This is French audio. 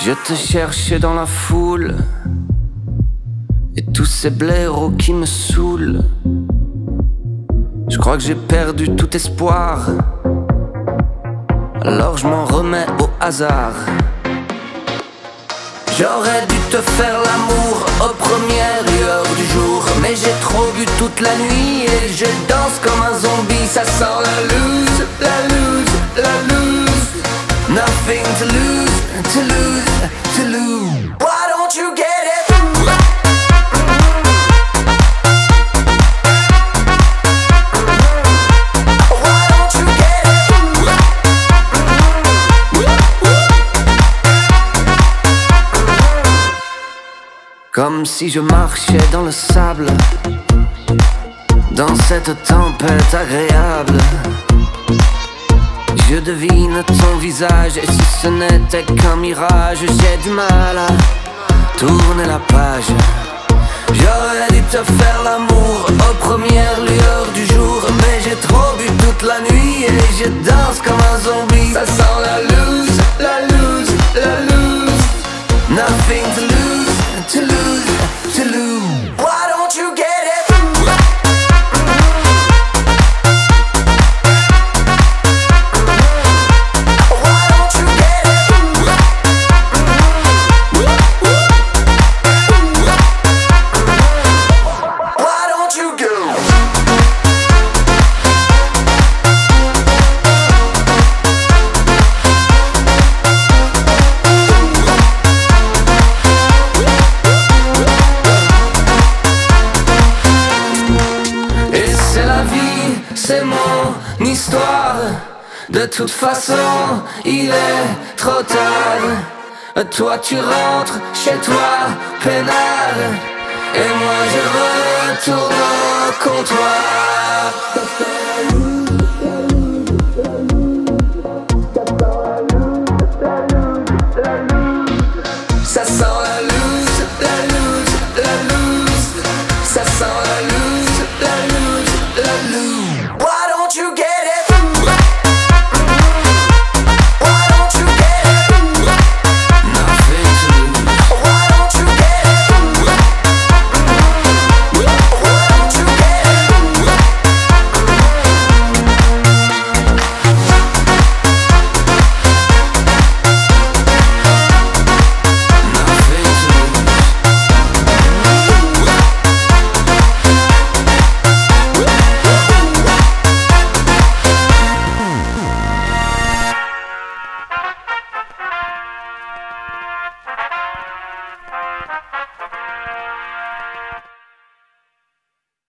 Je te cherchais dans la foule et tous ces blaireaux qui me saoulent. Je crois que j'ai perdu tout espoir, alors je m'en remets au hasard. J'aurais dû te faire l'amour aux premières lueurs du jour, mais j'ai trop bu toute la nuit et je danse comme un zombie. Ça sent la loose, la loose, la loose. Nothing to lose, to lose, to lose. Why don't you get it? Comme si je marchais dans le sable, dans cette tempête agréable. Je devine ton visage, et si ce n'était qu'un mirage, j'ai du mal à tourner la page. J'aurais dû te faire l'amour aux premières lueurs du jour, mais j'ai trop bu toute la nuit et je danse comme un zombie. Ça sent la loose, la loose, la loose. Nothing to lose, to lose, to lose. Why don't you get it? Why don't you get it? Why don't you go? C'est mon histoire. De toute façon, il est trop tard. Toi tu rentres chez toi, peinard, et moi je retourne au comptoir.